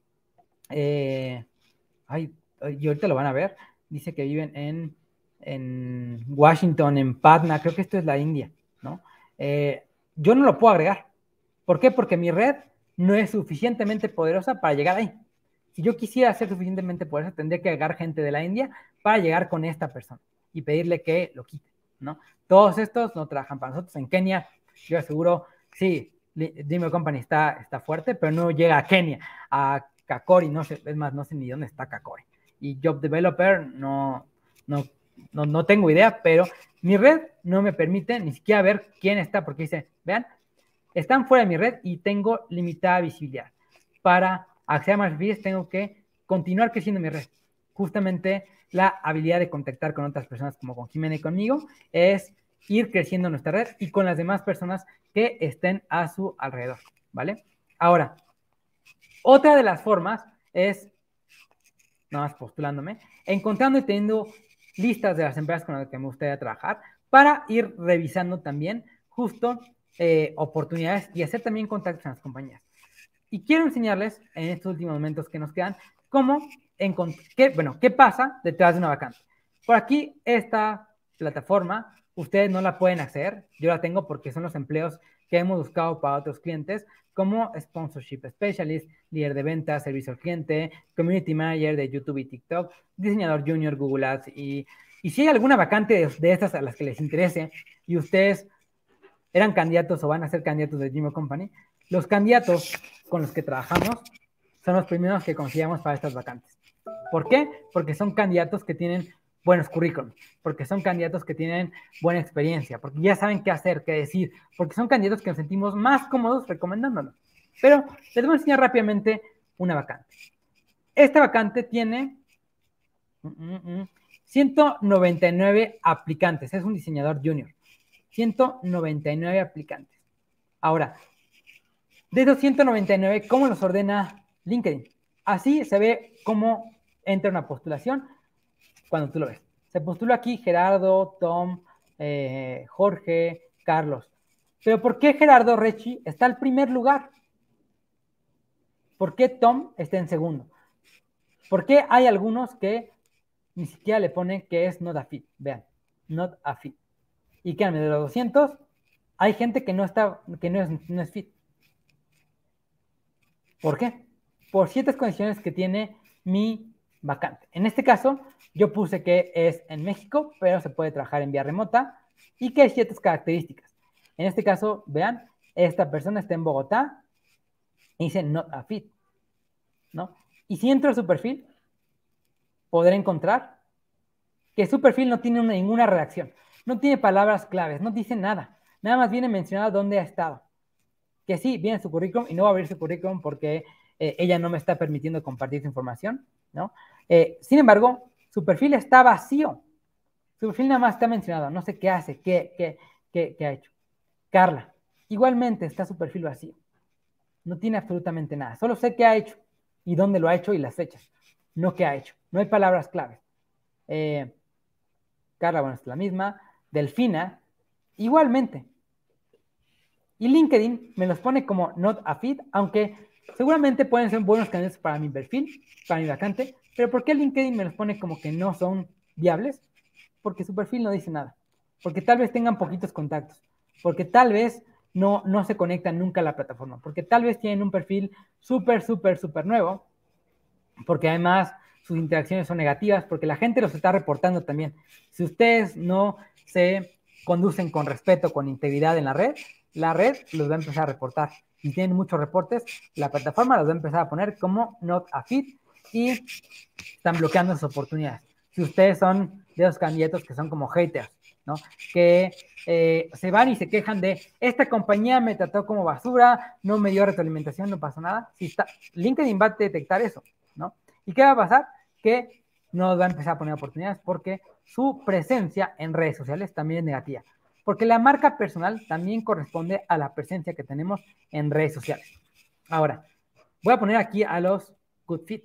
y ahorita lo van a ver, dice que viven en Washington, en Patna, creo que esto es la India, ¿no? Yo no lo puedo agregar. ¿Por qué? Porque mi red no es suficientemente poderosa para llegar ahí. Si yo quisiera ser suficientemente poderosa, tendría que agregar gente de la India para llegar con esta persona y pedirle que lo quite, ¿no? Todos estos no trabajan para nosotros. En Kenia, yo aseguro, sí, Dream Company está fuerte, pero no llega a Kenia, a Kakori, no sé, es más, no sé ni dónde está Kakori. Y Job Developer, no tengo idea, pero mi red no me permite ni siquiera ver quién está, porque dice, vean, están fuera de mi red y tengo limitada visibilidad. Para acceder a más perfiles tengo que continuar creciendo mi red. Justamente la habilidad de contactar con otras personas como con Jimena y conmigo es ir creciendo nuestra red y con las demás personas que estén a su alrededor, ¿vale? Ahora, otra de las formas es, nada más postulándome, encontrando y teniendo listas de las empresas con las que me gustaría trabajar. para ir revisando también justo oportunidades y hacer también contactos en las compañías. Y quiero enseñarles en estos últimos momentos que nos quedan qué pasa detrás de una vacante. Por aquí, esta plataforma, ustedes no la pueden acceder, yo la tengo porque son los empleos que hemos buscado para otros clientes, como Sponsorship Specialist, líder de ventas, servicio al cliente, Community Manager de YouTube y TikTok, diseñador junior, Google Ads, y si hay alguna vacante de estas a las que les interese y ustedes eran candidatos o van a ser candidatos de Gmail Company, los candidatos con los que trabajamos son los primeros que consideramos para estas vacantes. ¿Por qué? Porque son candidatos que tienen buenos currículums, porque son candidatos que tienen buena experiencia, porque ya saben qué hacer, qué decir, porque son candidatos que nos sentimos más cómodos recomendándolos. Pero les voy a enseñar rápidamente una vacante. Esta vacante tiene 199 aplicantes, es un diseñador junior. 199 aplicantes. Ahora, de esos 199, ¿cómo los ordena LinkedIn? Así se ve cómo entra una postulación cuando tú lo ves. Se postula aquí Gerardo, Tom, Jorge, Carlos. Pero ¿por qué Gerardo Rechi está al primer lugar? ¿Por qué Tom está en segundo? ¿Por qué hay algunos que ni siquiera le ponen que es not a fit? Vean, not a fit. Y créanme, de los 200, hay gente que no es fit. ¿Por qué? Por ciertas condiciones que tiene mi vacante. En este caso, yo puse que es en México, pero se puede trabajar en vía remota y que hay ciertas características. En este caso, vean, esta persona está en Bogotá y dice not a fit, ¿no? Y si entro a su perfil, podré encontrar que su perfil no tiene ninguna redacción, no tiene palabras claves, no dice nada, nada más viene mencionado dónde ha estado. Que sí, viene su currículum y no va a abrir su currículum porque ella no me está permitiendo compartir su información, ¿no? Sin embargo, su perfil está vacío. Su perfil nada más está mencionado, no sé qué hace, qué ha hecho. Carla, igualmente está su perfil vacío. No tiene absolutamente nada. Solo sé qué ha hecho y dónde lo ha hecho y las fechas. No qué ha hecho. No hay palabras claves. Carla, bueno, es la misma. Delfina, igualmente. Y LinkedIn me los pone como not a fit, aunque seguramente pueden ser buenos candidatos para mi perfil, para mi vacante, pero ¿por qué LinkedIn me los pone como que no son viables? Porque su perfil no dice nada, porque tal vez tengan poquitos contactos, porque tal vez no se conectan nunca a la plataforma, porque tal vez tienen un perfil súper nuevo, porque además sus interacciones son negativas, porque la gente los está reportando también. Si ustedes no se conducen con respeto, con integridad en la red los va a empezar a reportar. Si tienen muchos reportes, la plataforma los va a empezar a poner como not a fit y están bloqueando sus oportunidades. Si ustedes son de los candidatos que son como haters, ¿no? Que se van y se quejan de esta compañía me trató como basura, no me dio retroalimentación, no pasó nada. LinkedIn va a detectar eso, ¿no? ¿Y qué va a pasar? Que nos va a empezar a poner oportunidades porque su presencia en redes sociales también es negativa. Porque la marca personal también corresponde a la presencia que tenemos en redes sociales. Ahora, voy a poner aquí a los good fit.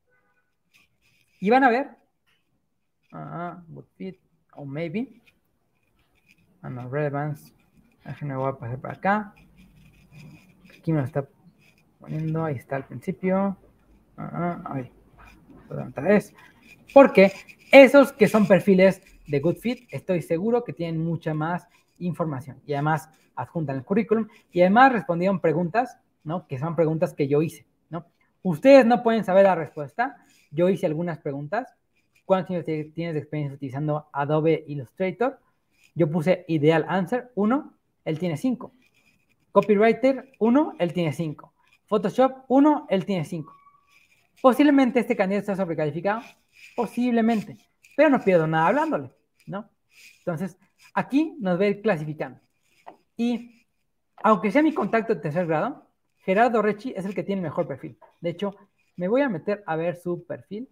Y van a ver, good fit, o maybe, no relevance, me voy a pasar para acá. Aquí me lo está poniendo, ahí está al principio. Ahí, otra vez. Porque esos que son perfiles de good fit, estoy seguro que tienen mucha más información y además adjuntan el currículum y además respondieron preguntas, ¿no? Que son preguntas que yo hice, ¿no? Ustedes no pueden saber la respuesta. Yo hice algunas preguntas. ¿Cuántos años tienes de experiencia utilizando Adobe Illustrator? Yo puse ideal answer 1, él tiene 5. Copywriter 1, él tiene 5. Photoshop 1, él tiene 5. Posiblemente este candidato está sobrecalificado, posiblemente, pero no pierdo nada hablándole, ¿no? Entonces, aquí nos va a ir clasificando. Y aunque sea mi contacto de tercer grado, Gerardo Rechi es el que tiene el mejor perfil. De hecho, me voy a meter a ver su perfil.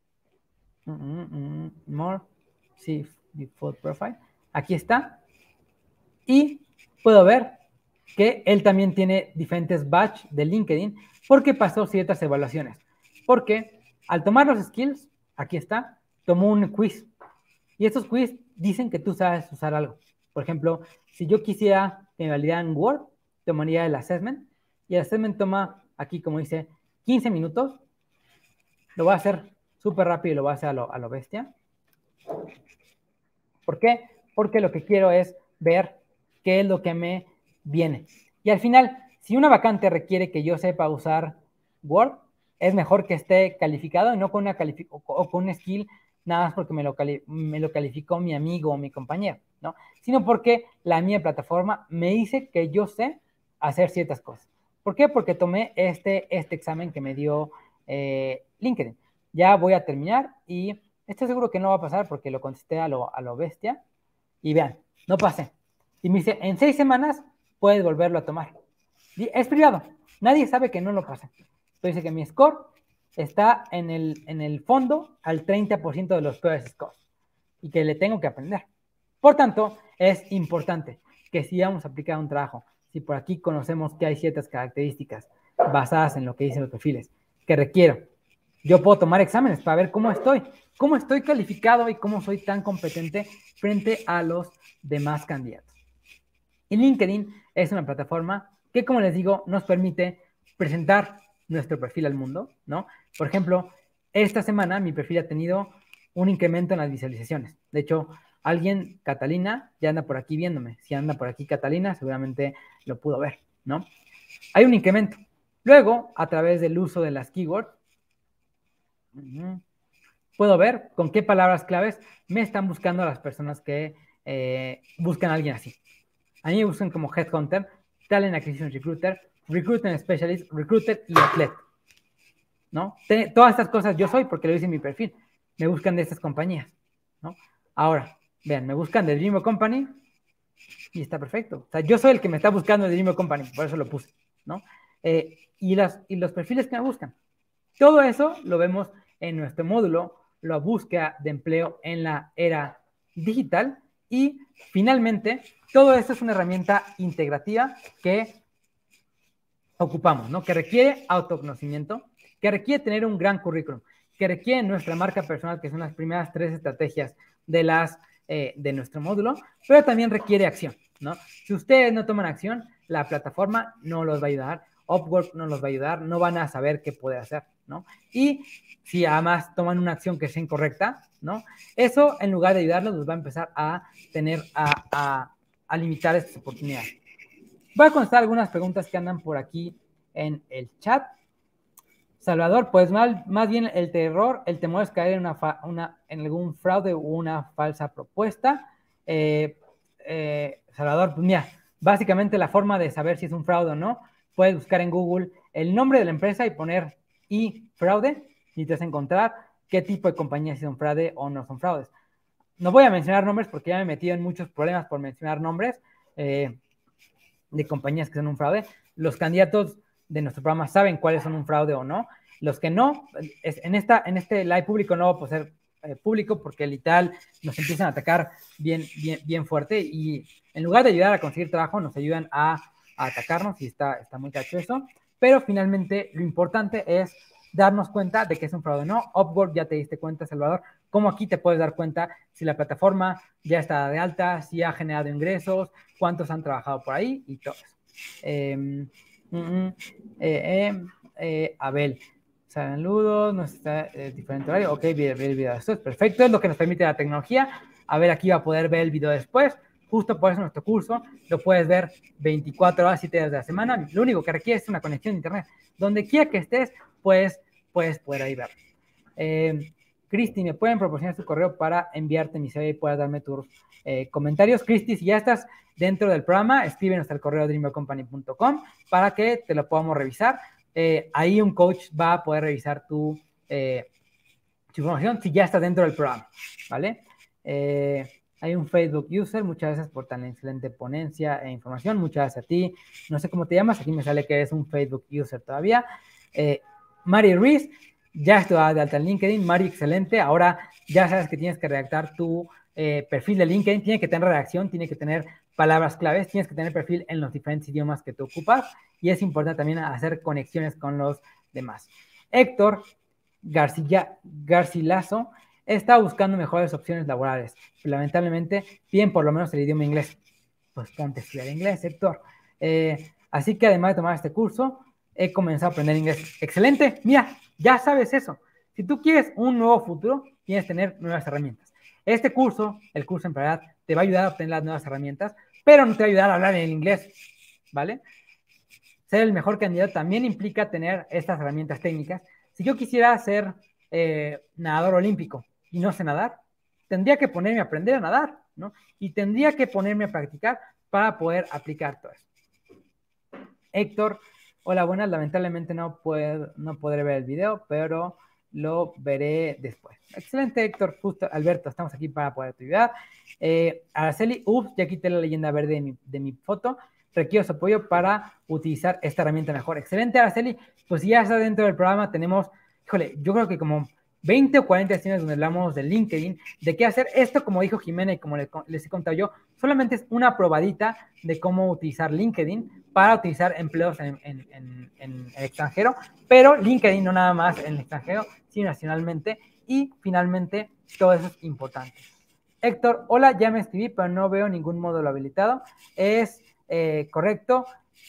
More, see default profile. Aquí está. Y puedo ver que él también tiene diferentes badges de LinkedIn porque pasó ciertas evaluaciones. Porque al tomar los skills, aquí está, tomó un quiz. Y estos quiz dicen que tú sabes usar algo. Por ejemplo, si yo quisiera que me validaran Word, tomaría el assessment. Y el assessment toma, aquí como dice, 15 minutos. Lo voy a hacer súper rápido y lo voy a hacer a lo bestia. ¿Por qué? Porque lo que quiero es ver qué es lo que me viene. Y al final, si una vacante requiere que yo sepa usar Word, es mejor que esté calificado y no con con un skill nada más porque me lo calificó mi amigo o mi compañero, ¿no? Sino porque la mía plataforma me dice que yo sé hacer ciertas cosas. ¿Por qué? Porque tomé este examen que me dio LinkedIn. Ya voy a terminar y estoy seguro que no va a pasar porque lo contesté a lo bestia. Y vean, no pasé. Y me dice, en 6 semanas puedes volverlo a tomar. Y es privado. Nadie sabe que no lo pasé. Pero dice que mi score está en el fondo al 30% de los peores scores. Y que le tengo que aprender. Por tanto, es importante que si vamos a aplicar un trabajo, si por aquí conocemos que hay ciertas características basadas en lo que dicen los perfiles, que requiero, yo puedo tomar exámenes para ver cómo estoy calificado y cómo soy tan competente frente a los demás candidatos. Y LinkedIn es una plataforma que, como les digo, nos permite presentar nuestro perfil al mundo, ¿no? Por ejemplo, esta semana mi perfil ha tenido un incremento en las visualizaciones. De hecho, Catalina, ya anda por aquí viéndome. Si anda por aquí Catalina, seguramente lo pudo ver, ¿no? Hay un incremento. Luego, a través del uso de las keywords, puedo ver con qué palabras claves me están buscando las personas que buscan a alguien así. A mí me buscan como Headhunter, Talent Acquisition Recruiter, Recruitment Specialist, Recruiter y Athlete, ¿no? Todas estas cosas yo soy porque lo hice en mi perfil. Me buscan de estas compañías, ¿no? Ahora, vean, me buscan de Dream Company y está perfecto. O sea, yo soy el que me está buscando de Dream Company, por eso lo puse, ¿no? Y los perfiles que me buscan. Todo eso lo vemos en nuestro módulo, la búsqueda de empleo en la era digital. Y finalmente, todo esto es una herramienta integrativa que ocupamos, ¿no? Que requiere autoconocimiento, que requiere tener un gran currículum, que requiere nuestra marca personal, que son las primeras 3 estrategias de nuestro módulo, pero también requiere acción, ¿no? Si ustedes no toman acción, la plataforma no los va a ayudar, Upwork no los va a ayudar, no van a saber qué poder hacer, ¿no? Y si además toman una acción que sea incorrecta, ¿no? Eso, en lugar de ayudarlos, los va a empezar a limitar estas oportunidades. Voy a contestar algunas preguntas que andan por aquí en el chat. Salvador, pues más bien el temor es caer en algún fraude o una falsa propuesta. Salvador, pues mira, básicamente la forma de saber si es un fraude o no, puedes buscar en Google el nombre de la empresa y poner fraude y te vas a encontrar qué tipo de compañías son fraude o no son fraudes. No voy a mencionar nombres porque ya me he metido en muchos problemas por mencionar nombres de compañías que son un fraude. Los candidatos de nuestro programa saben cuáles son un fraude o no. Los que no, en este live público no va a ser público porque literal nos empiezan a atacar bien fuerte y en lugar de ayudar a conseguir trabajo nos ayudan a atacarnos y está muy cacho eso. Pero finalmente lo importante es darnos cuenta de que es un fraude, ¿no? Upwork, ya te diste cuenta, Salvador, cómo aquí te puedes dar cuenta si la plataforma ya está de alta, si ha generado ingresos, cuántos han trabajado por ahí y todo eso. Abel, saludos, no está diferente horario, ok, video, esto es perfecto, es lo que nos permite la tecnología. A ver, aquí va a poder ver el video después. Justo por eso nuestro curso lo puedes ver 24 horas, 7 días de la semana. Lo único que requiere es una conexión a internet. Donde quiera que estés, puedes poder ahí verlo. Cristi, ¿me pueden proporcionar su correo para enviarte mi CV y puedas darme tus comentarios? Cristi, si ya estás dentro del programa, escríbenos al correo dreamcompany.com para que te lo podamos revisar. Ahí un coach va a poder revisar tu información si ya estás dentro del programa, ¿vale? Hay un Facebook user, muchas gracias por tan excelente ponencia e información, muchas gracias a ti. No sé cómo te llamas, aquí me sale que eres un Facebook user todavía. Mari Ruiz, ya estoy de alta en LinkedIn. Mari, excelente. Ahora ya sabes que tienes que redactar tu perfil de LinkedIn, tiene que tener redacción, tiene que tener palabras claves, tienes que tener perfil en los diferentes idiomas que tú ocupas y es importante también hacer conexiones con los demás. Héctor Garcilaso, está buscando mejores opciones laborales. Lamentablemente, piden por lo menos el idioma inglés. Pues ponte a estudiar inglés, Héctor. Así que además de tomar este curso, he comenzado a aprender inglés. ¡Excelente! Mira, ya sabes eso. Si tú quieres un nuevo futuro, tienes que tener nuevas herramientas. Este curso, el curso en realidad, te va a ayudar a obtener las nuevas herramientas, pero no te va a ayudar a hablar en inglés, ¿vale? Ser el mejor candidato también implica tener estas herramientas técnicas. Si yo quisiera ser nadador olímpico y no sé nadar, tendría que ponerme a aprender a nadar, ¿no? Y tendría que ponerme a practicar para poder aplicar todo eso. Héctor, hola, buenas. Lamentablemente no podré ver el video, pero lo veré después. Excelente, Héctor. Justo, Alberto, estamos aquí para poder ayudar. Araceli, ya quité la leyenda verde de mi foto. Requiero su apoyo para utilizar esta herramienta mejor. Excelente, Araceli. Pues ya está dentro del programa. Tenemos, híjole, yo creo que como 20 o 40 sesiones donde hablamos de LinkedIn, de qué hacer. Esto, como dijo Jimena y como les he contado yo, solamente es una probadita de cómo utilizar LinkedIn para utilizar empleos en el extranjero, pero LinkedIn no nada más en el extranjero, sino nacionalmente, y finalmente todo eso es importante. Héctor, hola, ya me escribí, pero no veo ningún módulo habilitado. Es correcto.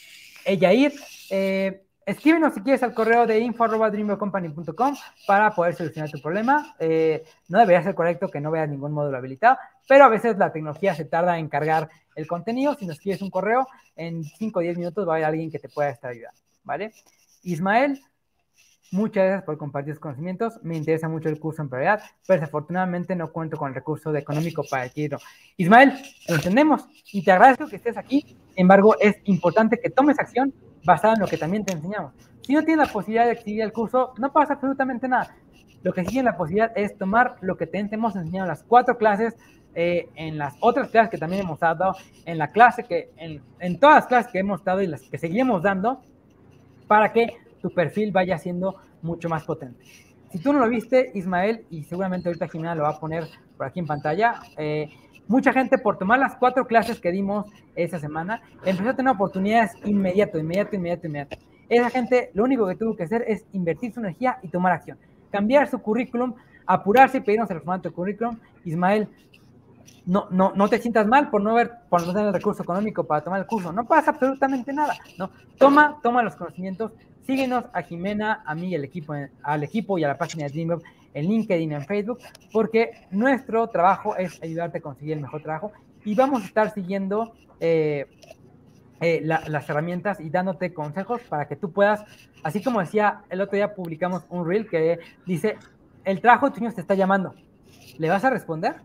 Yair, escríbenos si quieres al correo de info@dreamyourcompany.com para poder solucionar tu problema. No debería ser correcto que no veas ningún módulo habilitado, pero a veces la tecnología se tarda en cargar el contenido. Si nos escribes un correo, en 5 o 10 minutos va a haber alguien que te pueda estar ayudando, ¿vale? Ismael, muchas gracias por compartir tus conocimientos. Me interesa mucho el curso en prioridad, pero desafortunadamente no cuento con el recurso económico para adquirirlo. Ismael, lo entendemos y te agradezco que estés aquí. Sin embargo, es importante que tomes acción basada en lo que también te enseñamos. Si no tienes la posibilidad de adquirir el curso, no pasa absolutamente nada. Lo que sí tienes la posibilidad es tomar lo que te hemos enseñado en las 4 clases, en las otras clases que también hemos dado, en la clase en todas las clases que hemos dado y las que seguimos dando, para que tu perfil vaya siendo mucho más potente. Si tú no lo viste, Ismael, y seguramente ahorita Jimena lo va a poner por aquí en pantalla, mucha gente por tomar las 4 clases que dimos esa semana, empezó a tener oportunidades inmediato. Esa gente lo único que tuvo que hacer es invertir su energía y tomar acción. Cambiar su currículum, apurarse y pedirnos el formato de currículum. Ismael, no te sientas mal por no tener el recurso económico para tomar el curso. No pasa absolutamente nada, ¿no? Toma los conocimientos. Síguenos a Jimena, a mí y al equipo y a la página de DreamJob en LinkedIn y en Facebook, porque nuestro trabajo es ayudarte a conseguir el mejor trabajo y vamos a estar siguiendo las herramientas y dándote consejos para que tú puedas, así como decía, el otro día publicamos un reel que dice, el trabajo de tus sueños te está llamando. ¿Le vas a responder?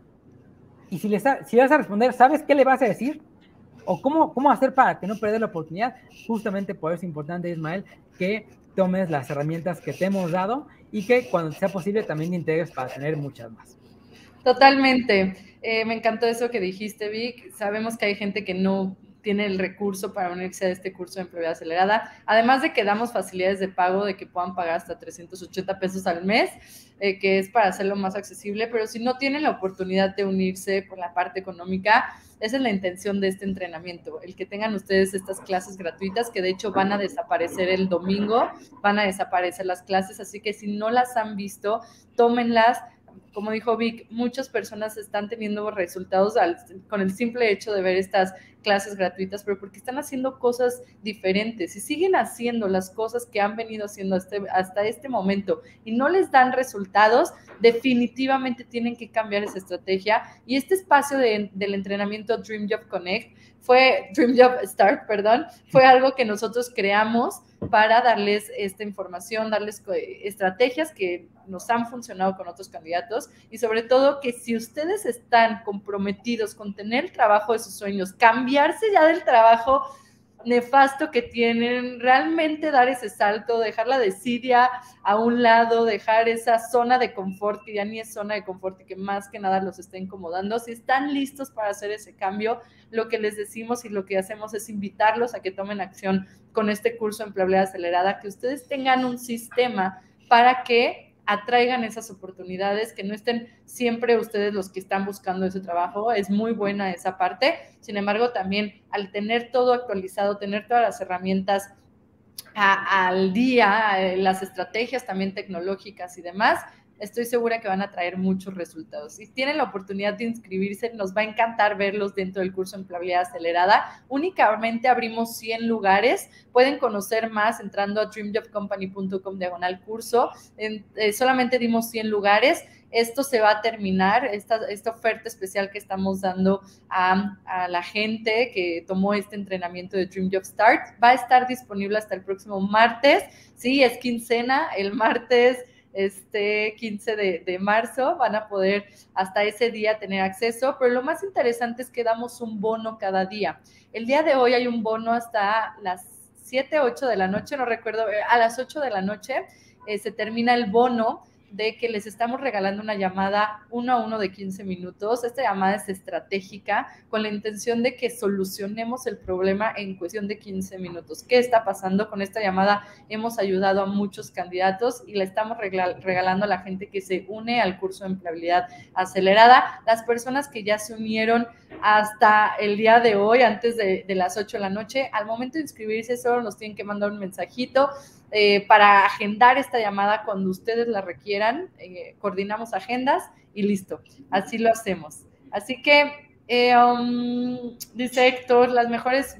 Y si vas a responder, ¿sabes qué le vas a decir? ¿O cómo hacer para que no perder la oportunidad? Justamente por eso es importante, Ismael, que tomes las herramientas que te hemos dado y que cuando sea posible también te integres para tener muchas más. Totalmente. Me encantó eso que dijiste, Vic. Sabemos que hay gente que no tiene el recurso para unirse a este curso de empleabilidad acelerada. Además de que damos facilidades de pago, de que puedan pagar hasta 380 pesos al mes, que es para hacerlo más accesible, pero si no tienen la oportunidad de unirse por la parte económica, esa es la intención de este entrenamiento, el que tengan ustedes estas clases gratuitas, que de hecho van a desaparecer el domingo, van a desaparecer las clases, así que si no las han visto, tómenlas. Como dijo Vic, muchas personas están teniendo resultados con el simple hecho de ver estas clases gratuitas, pero porque están haciendo cosas diferentes y siguen haciendo las cosas que han venido haciendo hasta este momento y no les dan resultados, definitivamente tienen que cambiar esa estrategia. Y este espacio del entrenamiento Dream Job Connect Dream Job Start, fue algo que nosotros creamos para darles esta información, darles estrategias que nos han funcionado con otros candidatos y sobre todo que si ustedes están comprometidos con tener el trabajo de sus sueños, cambiarse ya del trabajo nefasto que tienen, realmente dar ese salto, dejar la desidia a un lado, dejar esa zona de confort que ya ni es zona de confort y que más que nada los está incomodando. Si están listos para hacer ese cambio, lo que les decimos y lo que hacemos es invitarlos a que tomen acción con este curso de empleabilidad acelerada, que ustedes tengan un sistema para que atraigan esas oportunidades, que no estén siempre ustedes los que están buscando ese trabajo. Es muy buena esa parte. Sin embargo, también al tener todo actualizado, tener todas las herramientas al día, las estrategias también tecnológicas y demás, estoy segura que van a traer muchos resultados. Si tienen la oportunidad de inscribirse, nos va a encantar verlos dentro del curso Empleabilidad Acelerada. Únicamente abrimos 100 lugares. Pueden conocer más entrando a dreamjobcompany.com/curso. Solamente dimos 100 lugares. Esto se va a terminar, esta oferta especial que estamos dando a la gente que tomó este entrenamiento de Dream Job Start va a estar disponible hasta el próximo martes. Sí, es quincena, el martes 15 de marzo, van a poder hasta ese día tener acceso, pero lo más interesante es que damos un bono cada día. El día de hoy hay un bono hasta las 7, 8 de la noche, no recuerdo, a las 8 de la noche se termina el bono de que les estamos regalando una llamada 1 a 1 de 15 minutos. Esta llamada es estratégica con la intención de que solucionemos el problema en cuestión de 15 minutos. ¿Qué está pasando? Con esta llamada hemos ayudado a muchos candidatos y la estamos regalando a la gente que se une al curso de Empleabilidad Acelerada. Las personas que ya se unieron hasta el día de hoy, antes de las 8 de la noche, al momento de inscribirse solo nos tienen que mandar un mensajito para agendar esta llamada cuando ustedes la requieran. Coordinamos agendas y listo, así lo hacemos. Así que dice Héctor, las mejoras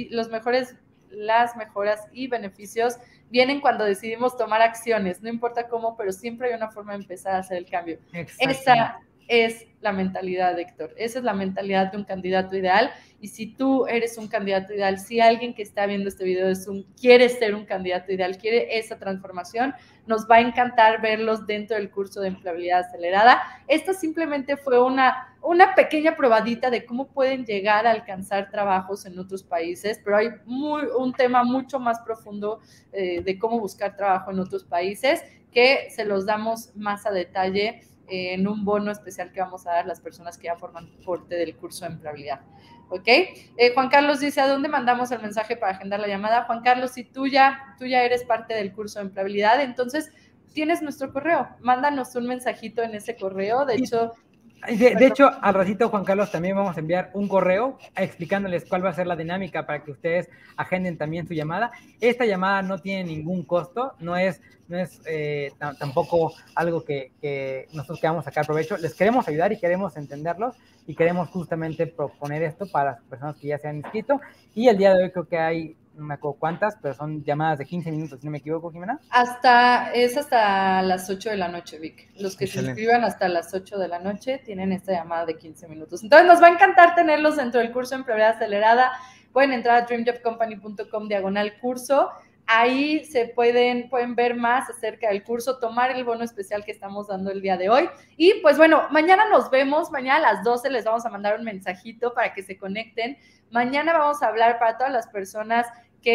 y beneficios vienen cuando decidimos tomar acciones, no importa cómo, pero siempre hay una forma de empezar a hacer el cambio. Esa es la mentalidad, Héctor. Esa es la mentalidad de un candidato ideal. Y si tú eres un candidato ideal, si alguien que está viendo este video quiere ser un candidato ideal, quiere esa transformación, nos va a encantar verlos dentro del curso de Empleabilidad Acelerada. Esta simplemente fue una pequeña probadita de cómo pueden llegar a alcanzar trabajos en otros países, pero hay un tema mucho más profundo de cómo buscar trabajo en otros países que se los damos más a detalle en un bono especial que vamos a dar a las personas que ya forman parte del curso de empleabilidad. ¿Ok? Juan Carlos dice, ¿a dónde mandamos el mensaje para agendar la llamada? Juan Carlos, si tú ya eres parte del curso de empleabilidad, entonces tienes nuestro correo. Mándanos un mensajito en ese correo. De hecho, al ratito, Juan Carlos, también vamos a enviar un correo explicándoles cuál va a ser la dinámica para que ustedes agenden también su llamada. Esta llamada no tiene ningún costo, no es tampoco algo que nosotros queramos sacar provecho. Les queremos ayudar y queremos entenderlos y queremos justamente proponer esto para las personas que ya se han inscrito. Y el día de hoy creo que hay, no me acuerdo cuántas, pero son llamadas de 15 minutos, si no me equivoco, Jimena. Hasta las 8 de la noche, Vic. Los que se inscriban hasta las 8 de la noche tienen esta llamada de 15 minutos. Entonces nos va a encantar tenerlos dentro del curso de Empleabilidad Acelerada. Pueden entrar a dreamjobcompany.com/curso. Ahí pueden ver más acerca del curso, tomar el bono especial que estamos dando el día de hoy. Y pues bueno, mañana nos vemos, mañana a las 12 les vamos a mandar un mensajito para que se conecten. Mañana vamos a hablar para todas las personas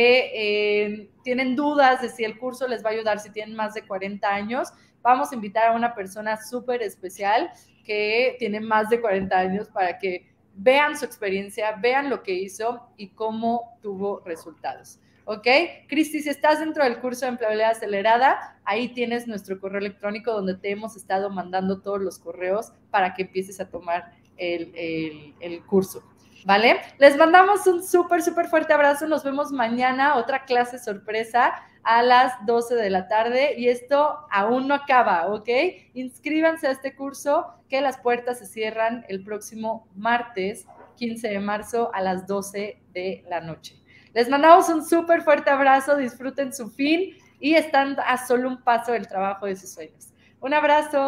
que tienen dudas de si el curso les va a ayudar, si tienen más de 40 años. Vamos a invitar a una persona súper especial que tiene más de 40 años para que vean su experiencia, vean lo que hizo y cómo tuvo resultados. ¿Ok? Cristi, si estás dentro del curso de Empleabilidad Acelerada, ahí tienes nuestro correo electrónico donde te hemos estado mandando todos los correos para que empieces a tomar el curso, ¿vale? Les mandamos un súper fuerte abrazo. Nos vemos mañana, otra clase sorpresa a las 12 de la tarde y esto aún no acaba, ¿ok? Inscríbanse a este curso que las puertas se cierran el próximo martes 15 de marzo a las 12 de la noche. Les mandamos un súper fuerte abrazo, disfruten su fin y están a solo un paso del trabajo de sus sueños. Un abrazo.